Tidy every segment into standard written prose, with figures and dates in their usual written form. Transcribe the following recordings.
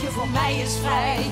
je voor mij is vrij.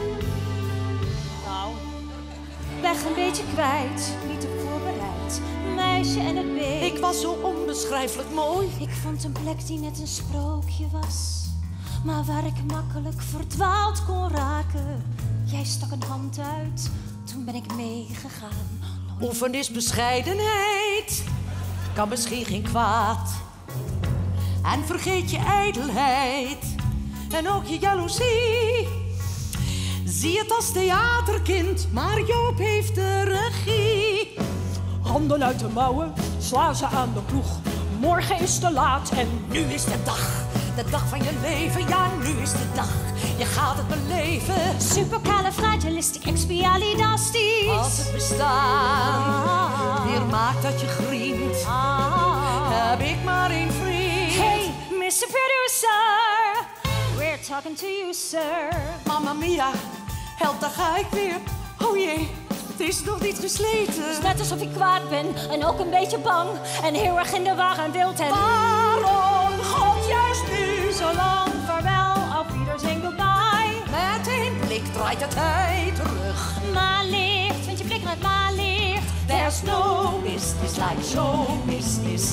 Nou, weg een beetje kwijt, niet op voorbereid. Meisje en het beest. Ik was zo onbeschrijfelijk mooi. Ik vond een plek die net een sprookje was, maar waar ik makkelijk verdwaald kon raken. Jij stak een hand uit, toen ben ik meegegaan. Oefen is bescheidenheid, kan misschien geen kwaad. En vergeet je ijdelheid en ook je jaloezie. Zie het als theaterkind, maar Joop heeft de regie. Handen uit de mouwen, sla ze aan de ploeg. Morgen is te laat en Nu is de dag van je leven, ja, nu is de dag. Je gaat het beleven. Supercalifragilisticexpialidasties. Als het bestaan weer maakt dat je grient, heb ik maar één vriend. Hey, Mr. Producer, we're talking to you, sir. Mamma mia, help, daar ga ik weer. Oh jee, het is nog niet gesleten. Het is net alsof ik kwaad ben en ook een beetje bang. En heel erg in de war en wild en... Waarom, God, juist nu? Zo lang, vaarwel, auf Wiedersehen, goodbye. Met één blik draait het hij terug. Maanlicht, vind je blik met maanlicht. There's no business like show business.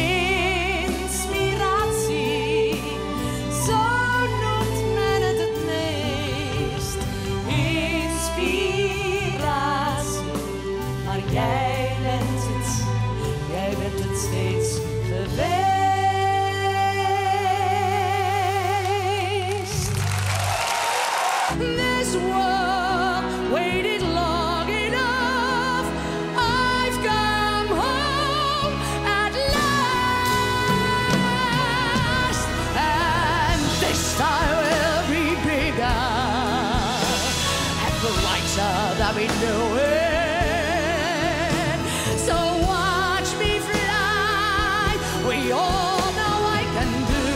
Inspiratie, zo noemt men het meest. Inspiratie, maar jij bent het steeds geweest. This world waited long enough. I've come home at last, and this time will be bigger and brighter than we knew it. So watch me fly. We all know I can do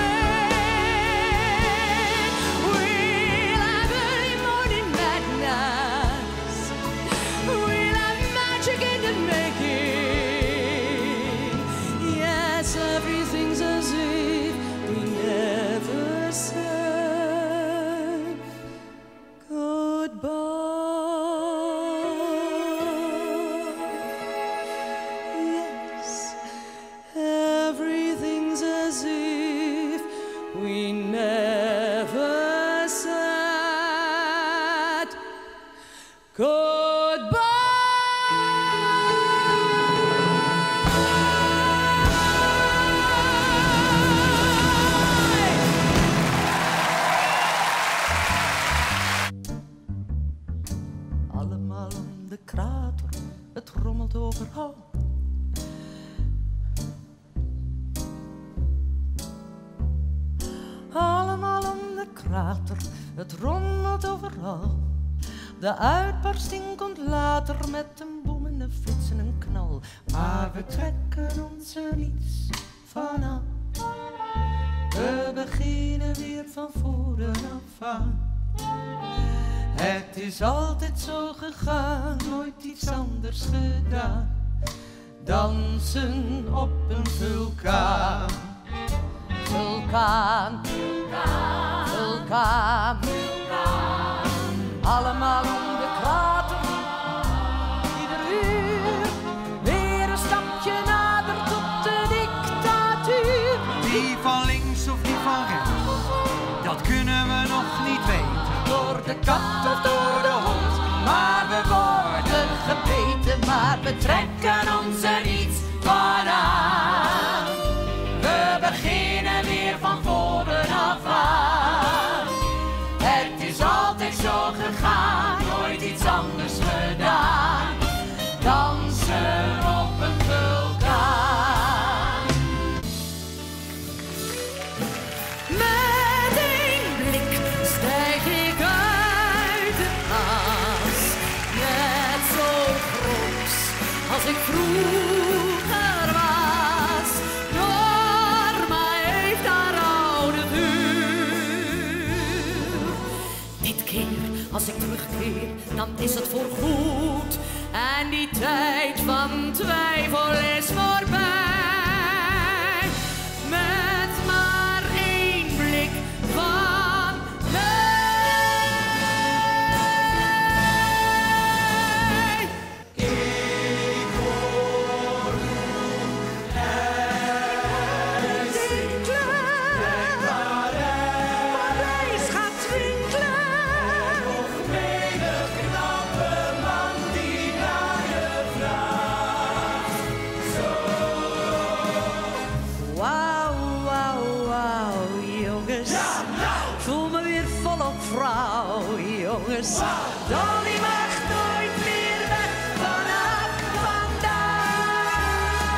it. We'll have early morning madness. We'll have magic in the making. Yes, everything's as if we never said goodbye. Yes, everything's as if we never said goodbye. Allemaal om de krater, het rommelt overal. Allemaal om de krater, het rommelt overal. De uitbarsting komt later met een boem en een flits en een knal. Maar we trekken ons er niets van aan. We beginnen weer van voren af aan. Het is altijd zo gegaan, nooit iets anders gedaan. Dansen op een vulkaan. Vulkaan, vulkaan, vulkaan, vulkaan. Allemaal om de krater, ieder uur. Weer een stapje nader tot de dictatuur. Die van links of die van rechts, dat kunnen we nog niet weten. Door de kat of door de hond, maar we worden gebeten. Maar we trekken ons er niets van aan. We beginnen weer van voren af aan. Het is altijd zo gegaan, nooit iets anders gedaan. Dansen op een vulkaan. Met één blik stijg ik uit de aas. Net zo groot als ik vroeger was. Norma heeft haar oude vuur. Dit keer, als ik terugkeer, dan is het voorgoed. En die tijd van twijfel is voorbij. Met maar één blik van jongens. Dolly mag nooit meer weg vanaf vandaag.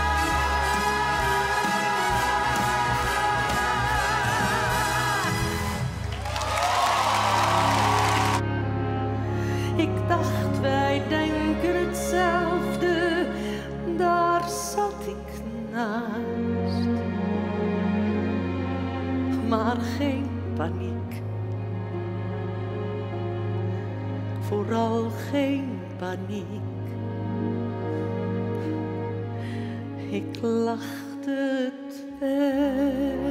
Ik dacht, wij denken hetzelfde, daar zat ik naast. Maar geen paniek, vooral geen paniek. Ik lachte het weg.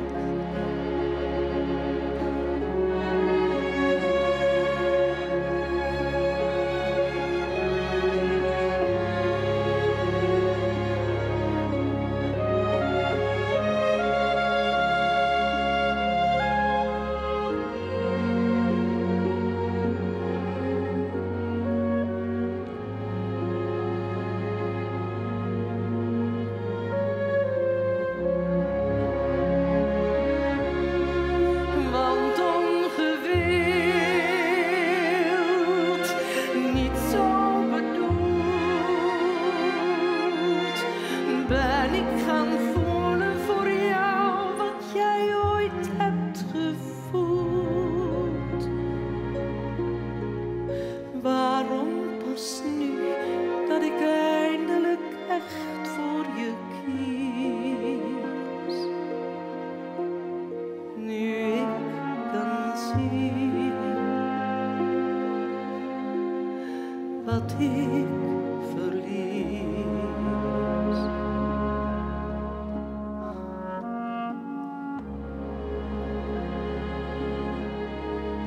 Ben ik gaan voelen voor jou wat jij ooit hebt gevoeld? Waarom pas nu dat ik eindelijk echt voor je kies? Nu ik kan zien wat ik